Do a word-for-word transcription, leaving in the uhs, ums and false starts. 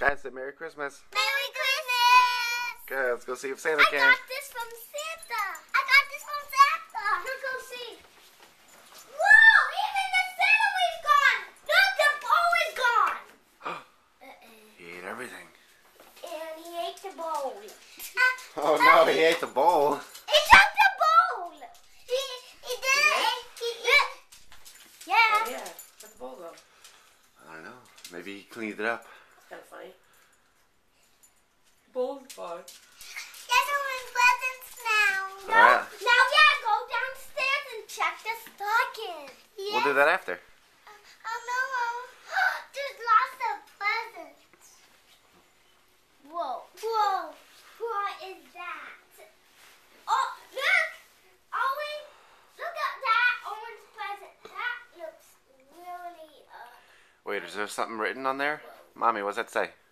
Guys, say Merry Christmas. Merry Christmas! Good, let's go see if Santa I came. got this from Santa. I got this from Santa. Let's go see. Whoa! Even the Santa was gone. Look, the bowl is gone. Uh-uh. He ate everything. And he ate the bowl. Oh no, he ate the bowl. He took the bowl. He he did it. He, he, yeah. Oh, yeah. Where'd the bowl go? I don't know. Maybe he cleaned it up. That's kind of funny. Bowl's gone. Get some presents now. No, All right. now yeah, go downstairs and check the stocking. Yeah. We'll do that after. Oh no, there's lots of presents. Whoa, whoa, what is that? Oh, look, Owen, look at that orange present. That looks really, uh. Wait, is there something written on there? Mommy, what's that say?